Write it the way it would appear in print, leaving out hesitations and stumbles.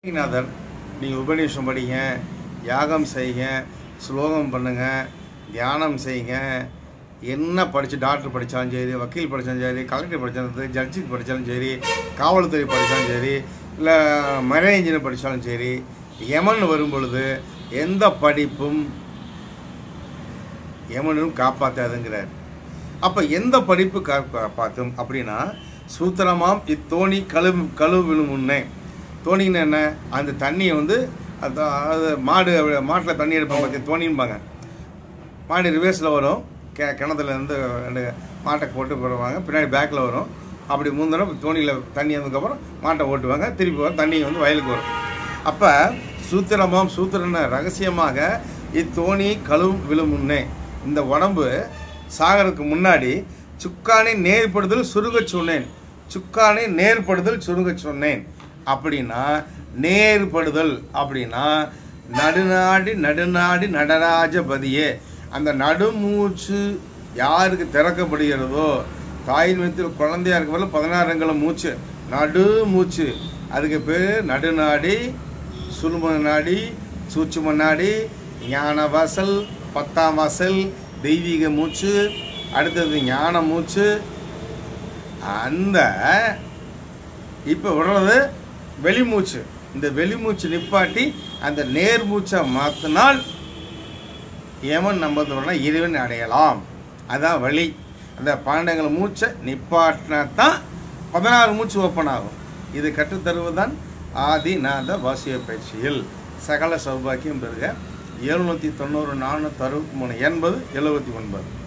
நாதர் நீங்கள் உபநிஷம் படிங்க, யாகம் செய்யுங்க, ஸ்லோகம் பண்ணுங்க, தியானம் செய்யுங்க. என்ன படித்து டாக்டர் படித்தாலும் சரி, வக்கீல் படித்தாலும் சரி, கலெக்டர் படித்தாலும் சரி, ஜட்ஜுக்கு படித்தாலும் சரி, காவல்துறை படித்தாலும் சரி, இல்லை மரைன் இன்ஜினியர் படித்தாலும் சரி, யமன் வரும் பொழுது எந்த படிப்பும் யமனும் காப்பாற்றாதுங்கிறார். அப்போ எந்த படிப்பு காப்பாற்றும் அப்படின்னா, சூத்திரமாம் இத்தோணி கழுவிலும் முன்னே. தோணின்னு என்ன? அந்த தண்ணியை அது மாட்டில் தண்ணி எடுப்பாங்க பார்த்து தோணின்பாங்க. மாடு ரிவேர்ஸில் வரும், கிணத்துலேருந்து ரெண்டு மாட்டை போட்டு போடுவாங்க, பின்னாடி பேக்கில் வரும். அப்படி முந்தின தோணியில் தண்ணி வந்ததுக்கப்புறம் மாட்டை ஓட்டுவாங்க, திருப்பி வரும், தண்ணி வயலுக்கு வரும். அப்போ சூத்திரனை ரகசியமாக இத்தோணி விழும் முன்னே, இந்த உடம்பு சாகருக்கு முன்னாடி சுக்கானை நேர்படுதல் சுருக சொன்னேன். சுக்கானை நேர்படுதல் சுருக சொன்னேன் அப்படின்னா, நேர்படுதல் அப்படின்னா நடுநாடி நடராஜபதியே. அந்த நடுமூச்சு யாருக்கு திறக்கப்படுகிறதோ, தாயின் வயிற்றில் குழந்தையா இருக்க போல 16 மூச்சு, நடுமூச்சு, அதுக்கு பேர் நடுநாடி, சுழும நாடி, சூட்சும நாடி, ஞான வாசல், 10ஆம் வாசல், தெய்வீக மூச்சு, அடுத்தது ஞான மூச்சு. அந்த இப்போ விடுறது வெளிமூச்சு. இந்த வெளிமூச்சு நிப்பாட்டி அந்த நேர்மூச்சை மாற்றினால் யமன் நம்புறதுனா இறைவன் அடையலாம். அதான் வழி. அந்த 12 மூச்சை நிப்பாட்டினா தான் 16 மூச்சு ஓப்பன் ஆகும். இது கற்றுத்தருவதுதான் ஆதிநாத வாசிய பயிற்சியில். சகல சௌபாக்கியம் பெறுக. 790 463 80 79.